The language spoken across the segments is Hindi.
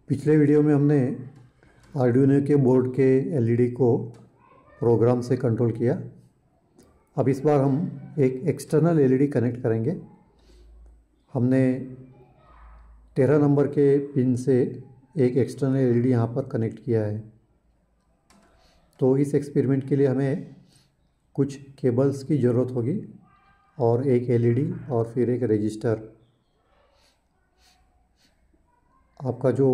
पिछले वीडियो में हमने आर्डुइनो के बोर्ड के एलईडी को प्रोग्राम से कंट्रोल किया। अब इस बार हम एक एक्सटर्नल एलईडी कनेक्ट करेंगे। हमने 13 नंबर के पिन से एक एक्सटर्नल एलईडी यहाँ पर कनेक्ट किया है। तो इस एक्सपेरिमेंट के लिए हमें कुछ केबल्स की ज़रूरत होगी और एक एलईडी और फिर एक रजिस्टर। आपका जो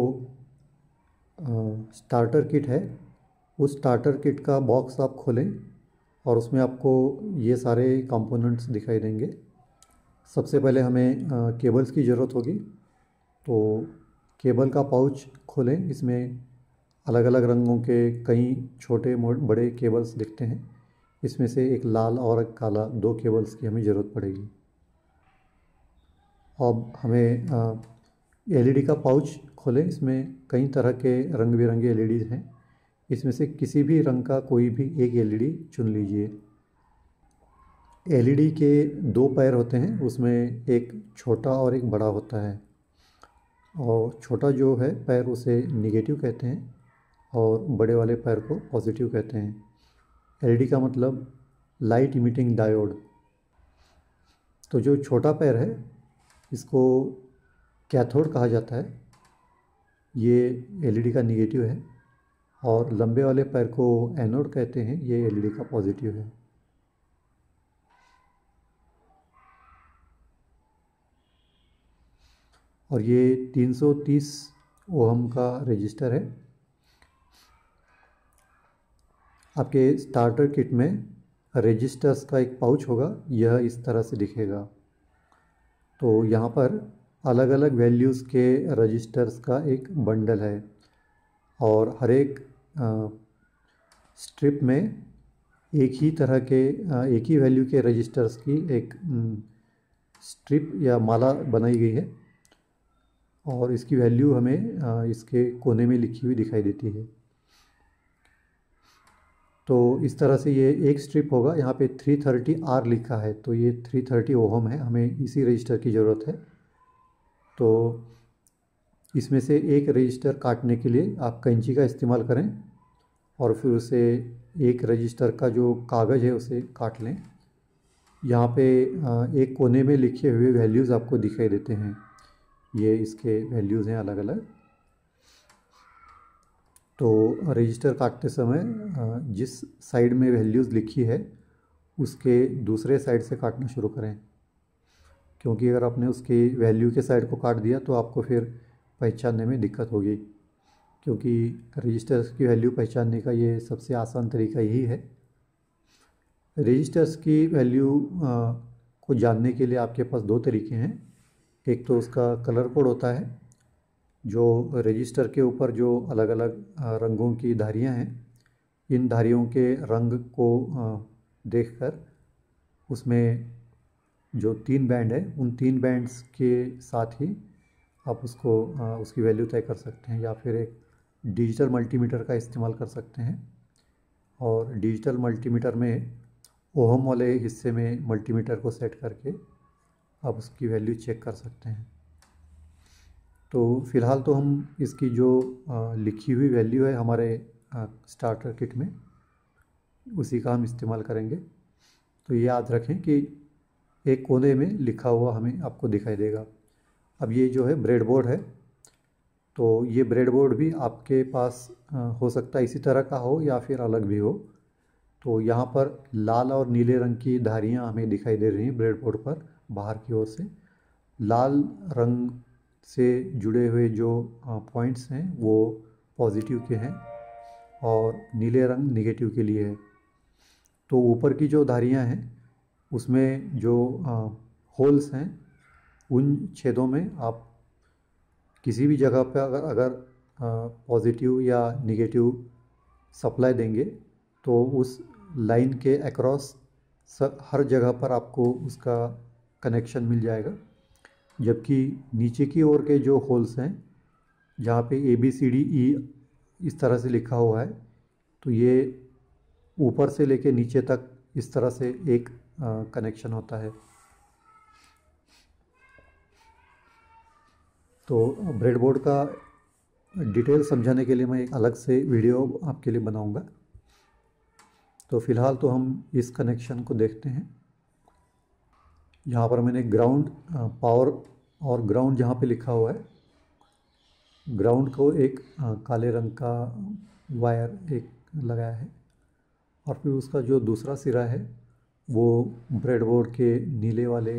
स्टार्टर किट है उस स्टार्टर किट का बॉक्स आप खोलें और उसमें आपको ये सारे कंपोनेंट्स दिखाई देंगे। सबसे पहले हमें केबल्स की ज़रूरत होगी, तो केबल का पाउच खोलें। इसमें अलग अलग रंगों के कई छोटे बड़े केबल्स दिखते हैं। इसमें से एक लाल और एक काला, दो केबल्स की हमें ज़रूरत पड़ेगी। अब हमें एलईडी का पाउच खोलें। इसमें कई तरह के रंग बिरंगे एलईडी हैं। इसमें से किसी भी रंग का कोई भी एक एलईडी चुन लीजिए। एलईडी के दो पैर होते हैं, उसमें एक छोटा और एक बड़ा होता है। और छोटा जो है पैर उसे निगेटिव कहते हैं और बड़े वाले पैर को पॉजिटिव कहते हैं। एलईडी का मतलब लाइट इमिटिंग डायोड। तो जो छोटा पैर है इसको कैथोड कहा जाता है, ये एलईडी का निगेटिव है। और लंबे वाले पैर को एनोड कहते हैं, ये एलईडी का पॉजिटिव है। और ये 330 ओहम का रजिस्टर है। आपके स्टार्टर किट में रजिस्टर्स का एक पाउच होगा, यह इस तरह से दिखेगा। तो यहाँ पर अलग अलग वैल्यूज़ के रजिस्टर्स का एक बंडल है और हर एक स्ट्रिप में एक ही तरह के एक ही वैल्यू के रजिस्टर्स की एक स्ट्रिप या माला बनाई गई है और इसकी वैल्यू हमें इसके कोने में लिखी हुई दिखाई देती है। तो इस तरह से ये एक स्ट्रिप होगा। यहाँ पे 330R लिखा है, तो ये 330 ओहम है। हमें इसी रजिस्टर की ज़रूरत है। तो इसमें से एक रजिस्टर काटने के लिए आप कैंची का इस्तेमाल करें और फिर उसे एक रजिस्टर का जो कागज़ है उसे काट लें। यहाँ पे एक कोने में लिखे हुए वैल्यूज़ आपको दिखाई देते हैं। ये इसके वैल्यूज़ हैं अलग अलग। तो रजिस्टर काटते समय जिस साइड में वैल्यूज़ लिखी है उसके दूसरे साइड से काटना शुरू करें, क्योंकि अगर आपने उसकी वैल्यू के साइड को काट दिया तो आपको फिर पहचानने में दिक्कत होगी। क्योंकि रजिस्टर्स की वैल्यू पहचानने का ये सबसे आसान तरीका यही है। रजिस्टर्स की वैल्यू को जानने के लिए आपके पास दो तरीके हैं। एक तो उसका कलर कोड होता है, जो रजिस्टर के ऊपर जो अलग अलग रंगों की धारियाँ हैं, इन धारियों के रंग को देखकर उसमें जो 3 बैंड है उन 3 बैंड्स के साथ ही आप उसको उसकी वैल्यू तय कर सकते हैं, या फिर एक डिजिटल मल्टीमीटर का इस्तेमाल कर सकते हैं। और डिजिटल मल्टीमीटर में ओहम वाले हिस्से में मल्टीमीटर को सेट करके आप उसकी वैल्यू चेक कर सकते हैं। तो फ़िलहाल तो हम इसकी जो लिखी हुई वैल्यू है हमारे स्टार्टर किट में, उसी का हम इस्तेमाल करेंगे। तो ये याद रखें कि एक कोने में लिखा हुआ हमें आपको दिखाई देगा। अब ये जो है ब्रेडबोर्ड है, तो ये ब्रेडबोर्ड भी आपके पास हो सकता है इसी तरह का हो या फिर अलग भी हो। तो यहाँ पर लाल और नीले रंग की धारियाँ हमें दिखाई दे रही हैं ब्रेडबोर्ड पर बाहर की ओर से। लाल रंग से जुड़े हुए जो पॉइंट्स हैं वो पॉजिटिव के हैं और नीले रंग निगेटिव के लिए है। तो ऊपर की जो धारियाँ हैं उसमें जो होल्स हैं, उन छेदों में आप किसी भी जगह पर अगर पॉजिटिव या निगेटिव सप्लाई देंगे तो उस लाइन के अक्रॉस हर जगह पर आपको उसका कनेक्शन मिल जाएगा। जबकि नीचे की ओर के जो होल्स हैं, जहाँ पे ABCDE इस तरह से लिखा हुआ है, तो ये ऊपर से लेके नीचे तक इस तरह से एक कनेक्शन होता है। तो ब्रेडबोर्ड का डिटेल समझाने के लिए मैं एक अलग से वीडियो आपके लिए बनाऊंगा। तो फ़िलहाल तो हम इस कनेक्शन को देखते हैं। यहाँ पर मैंने ग्राउंड पावर और ग्राउंड जहाँ पे लिखा हुआ है, ग्राउंड को एक काले रंग का वायर एक लगाया है, और फिर उसका जो दूसरा सिरा है वो ब्रेडबोर्ड के नीले वाले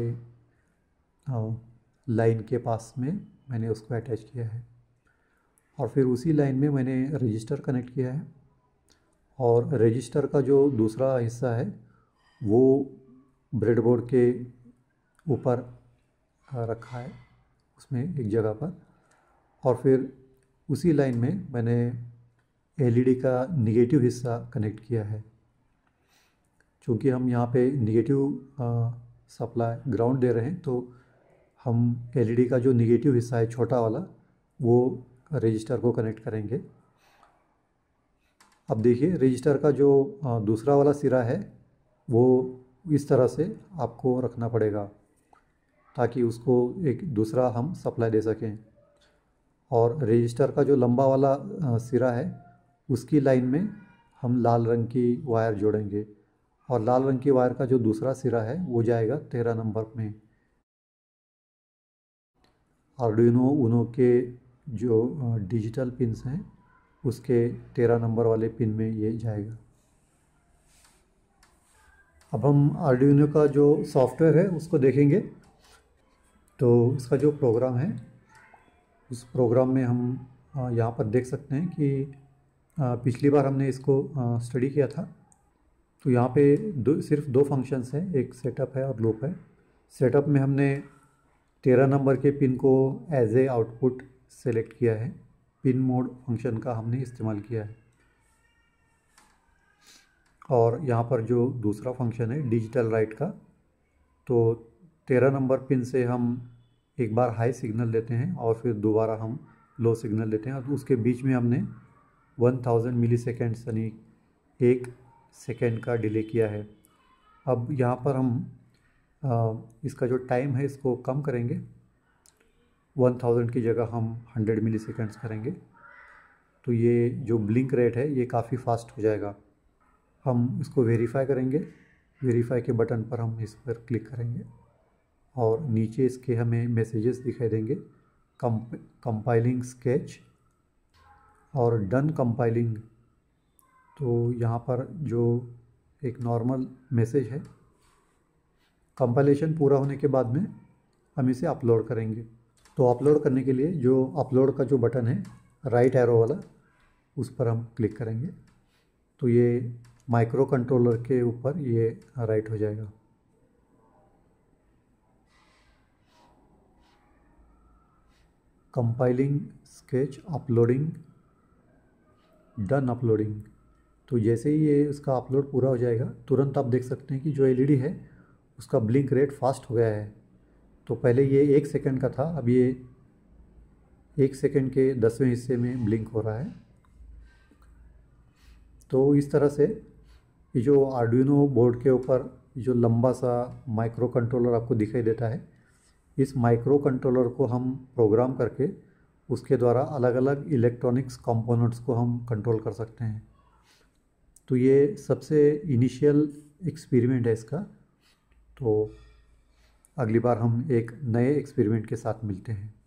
लाइन के पास में मैंने उसको अटैच किया है, और फिर उसी लाइन में मैंने रजिस्टर कनेक्ट किया है, और रजिस्टर का जो दूसरा हिस्सा है वो ब्रेडबोर्ड के ऊपर रखा है उसमें एक जगह पर, और फिर उसी लाइन में मैंने एलईडी का निगेटिव हिस्सा कनेक्ट किया है। चूँकि हम यहाँ पे निगेटिव सप्लाई ग्राउंड दे रहे हैं, तो हम एलईडी का जो निगेटिव हिस्सा है छोटा वाला वो रजिस्टर को कनेक्ट करेंगे। अब देखिए, रजिस्टर का जो दूसरा वाला सिरा है वो इस तरह से आपको रखना पड़ेगा ताकि उसको एक दूसरा हम सप्लाई दे सकें, और रजिस्टर का जो लंबा वाला सिरा है उसकी लाइन में हम लाल रंग की वायर जोड़ेंगे, और लाल रंग की वायर का जो दूसरा सिरा है वो जाएगा 13 नंबर में। आर्डुइनो यूनो के जो डिजिटल पिन्स हैं उसके 13 नंबर वाले पिन में ये जाएगा। अब हम आर्डुइनो का जो सॉफ्टवेयर है उसको देखेंगे। तो इसका जो प्रोग्राम है, उस प्रोग्राम में हम यहाँ पर देख सकते हैं कि पिछली बार हमने इसको स्टडी किया था। तो यहाँ पे सिर्फ दो फंक्शंस हैं, एक सेटअप है और लूप है। सेटअप में हमने 13 नंबर के पिन को एज ए आउटपुट सेलेक्ट किया है, पिन मोड फंक्शन का हमने इस्तेमाल किया है। और यहाँ पर जो दूसरा फंक्शन है डिजिटल राइट का, तो 13 नंबर पिन से हम एक बार हाई सिग्नल देते हैं और फिर दोबारा हम लो सिग्नल देते हैं, और उसके बीच में हमने 1000 मिली सेकेंड यानी 1 सेकेंड का डिले किया है। अब यहाँ पर हम इसका जो टाइम है इसको कम करेंगे, 1000 की जगह हम 100 मिली सेकेंड्स करेंगे। तो ये जो ब्लिंक रेट है ये काफ़ी फास्ट हो जाएगा। हम इसको वेरीफाई करेंगे, वेरीफाई के बटन पर हम इस पर क्लिक करेंगे और नीचे इसके हमें मैसेजेस दिखाई देंगे, कंपाइलिंग स्केच और डन कंपाइलिंग। तो यहाँ पर जो एक नॉर्मल मैसेज है, कंपाइलेशन पूरा होने के बाद में हम इसे अपलोड करेंगे। तो अपलोड करने के लिए जो अपलोड का जो बटन है राइट एरो वाला, उस पर हम क्लिक करेंगे तो ये माइक्रो कंट्रोलर के ऊपर ये राइट हो जाएगा। Compiling sketch, uploading, done uploading. तो जैसे ही ये उसका अपलोड पूरा हो जाएगा तुरंत आप देख सकते हैं कि जो एलईडी है उसका ब्लिंक रेट फास्ट हो गया है। तो पहले ये 1 सेकंड का था, अब ये 1 सेकंड के 10वें हिस्से में ब्लिंक हो रहा है। तो इस तरह से ये जो आर्डुइनो बोर्ड के ऊपर जो लंबा सा माइक्रो कंट्रोलर आपको दिखाई देता है, इस माइक्रो कंट्रोलर को हम प्रोग्राम करके उसके द्वारा अलग अलग इलेक्ट्रॉनिक्स कंपोनेंट्स को हम कंट्रोल कर सकते हैं। तो ये सबसे इनिशियल एक्सपेरिमेंट है इसका। तो अगली बार हम एक नए एक्सपेरिमेंट के साथ मिलते हैं।